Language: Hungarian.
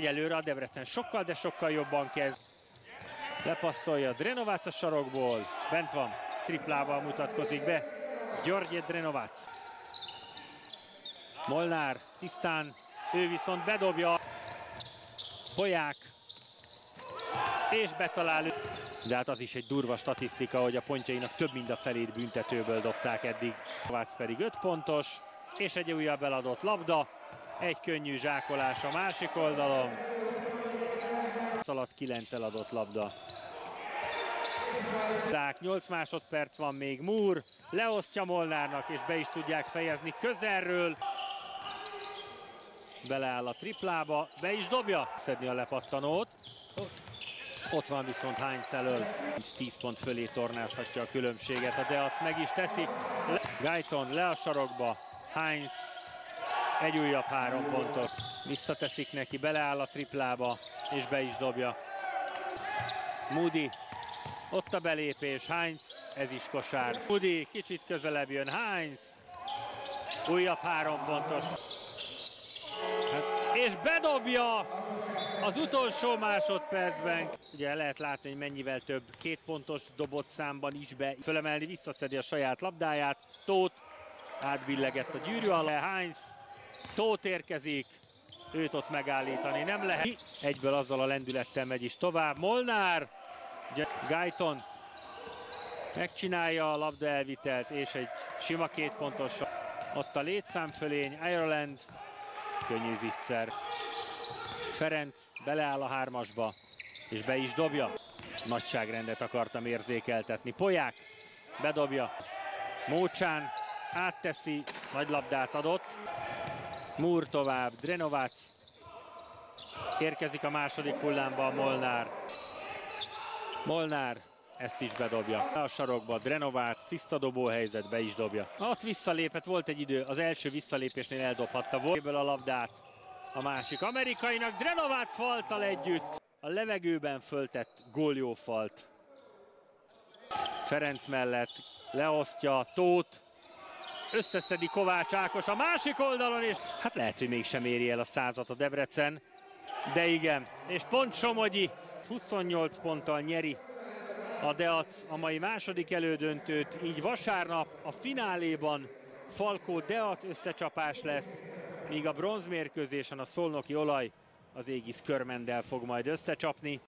egyelőre a Debrecen sokkal, de sokkal jobban kezd. Lepasszolja Drenovac a sarokból, bent van, triplával mutatkozik be György Drenovac. Molnár tisztán, ő viszont bedobja. Poják, és betalál. De hát az is egy durva statisztika, hogy a pontjainak több mint a felét büntetőből dobták eddig. Drenovac pedig 5 pontos, és egy újabb eladott labda. Egy könnyű zsákolás a másik oldalon. Alatt 9 eladott labda. 8 másodperc van még, Moore leosztja Molnárnak, és be is tudják fejezni közelről. Beleáll a triplába, be is dobja. Szedni a lepattanót. Ott van viszont Heinz elől. 10 pont fölé tornázhatja a különbséget. A Deac meg is teszi. Guyton le a sarokba. Heinz egy újabb 3 pontot. Visszateszik neki, beleáll a triplába, és be is dobja. Moody, ott a belépés, Heinz, ez is kosár. Moody kicsit közelebb jön, Heinz, újabb 3 pontos. És bedobja az utolsó másodpercben. Ugye lehet látni, hogy mennyivel több 2 pontos dobott számban is be. Fölemelni, visszaszedi a saját labdáját. Tóth átbillegett a gyűrű alá. Heinz, Tóth érkezik. Őt ott megállítani nem lehet. Egyből azzal a lendülettel megy is tovább. Molnár, Guyton megcsinálja a labda elvitelt, és egy sima 2 pontos. Ott a létszámfölény, Ireland, könnyű zicser. Ferenc beleáll a 3-asba, és be is dobja. Nagyságrendet akartam érzékeltetni. Poják bedobja. Mócsán átteszi, nagy labdát adott. Moore tovább, Drenovac. Érkezik a második hullámba a Molnár. Molnár ezt is bedobja. A sarokba Drenovac, tiszta dobóhelyzet, be is dobja. Ott visszalépett, volt egy idő, az első visszalépésnél eldobhatta volt. A labdát a másik amerikainak, Drenovac falttal együtt. A levegőben föltett góljófalt. Ferenc mellett leosztja Tóth. Összeszedi Kovács Ákos a másik oldalon, és hát lehet, hogy mégsem éri el a 100-at a Debrecen. De igen, és pont Somogyi 28 ponttal nyeri a Deac a mai második elődöntőt, így vasárnap a fináléban Falkó-Deac összecsapás lesz, míg a bronzmérkőzésen a szolnoki Olaj az Égisz Körmenddel fog majd összecsapni.